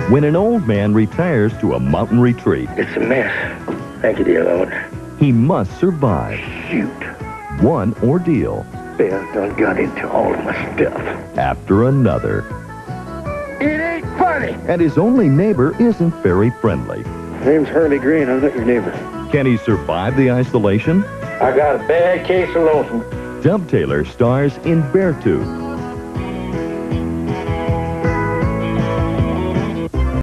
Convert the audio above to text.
When an old man retires to a mountain retreat, It's a mess. Thank you, dear Lord. he must survive Shoot. one ordeal Bear done got into all of my stuff. after another. It ain't funny. And his only neighbor isn't very friendly. Name's Hurley Green. I'm not your neighbor. Can he survive the isolation? I got a bad case of lonesome. Dub Taylor stars in Beartooth,